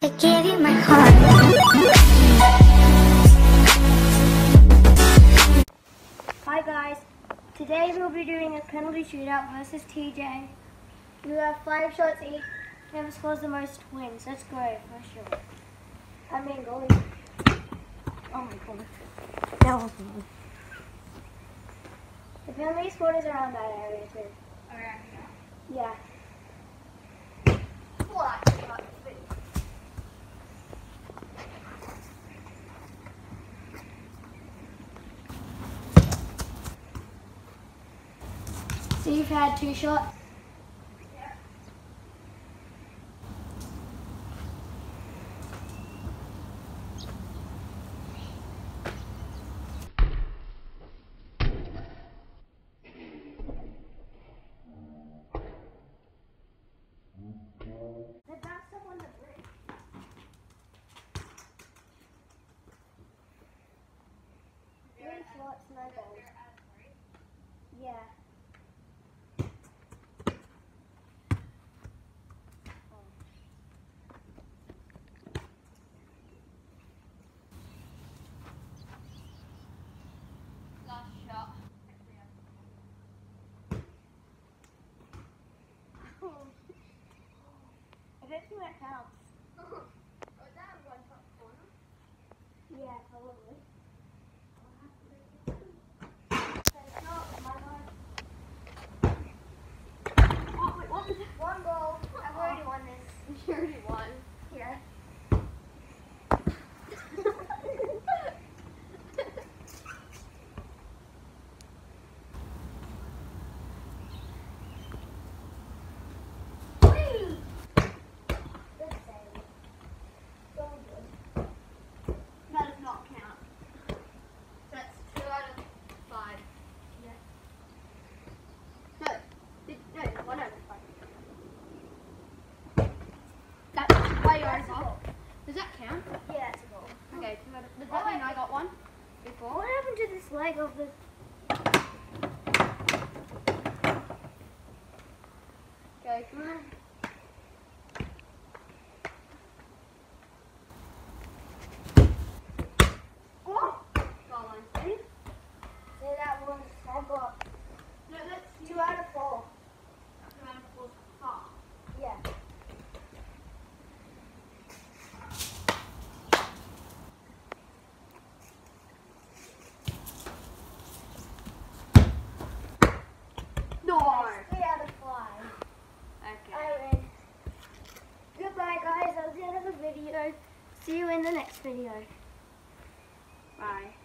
I gave you my heart. Hi guys, today we'll be doing a penalty shootout versus TJ. We have 5 shots each. Whoever scores the most wins. Let's go, first shot. I mean goalie. Oh my god. That was one. The penalty spot is around that area too. Around here? Yeah. So you've had 2 shots? Yeah. The back's up on the bridge. Three shots, no goals. Yeah. Last shot. I don't think that counts. Was that one top corner? Yeah, probably. Oh, wait, what was it? 1 goal. I've already won this. You already won. Yeah. Good save. So good. That does not count. That's 2 out of 5. Yeah. No, 1 out of 5. That's way That's a over. goal. Does that count? Yeah, it's a goal. Okay, 2 out of, does that mean I got 1 before? What happened to this leg of the... Okay, come on. Oh! Goal line save. Say that was... I got No, that's 2 out of 4. 2 out of 4 far. Yeah. No! 3 out of 5. Okay. I win. Goodbye guys, that was the end of the video. See you in the next video. Bye.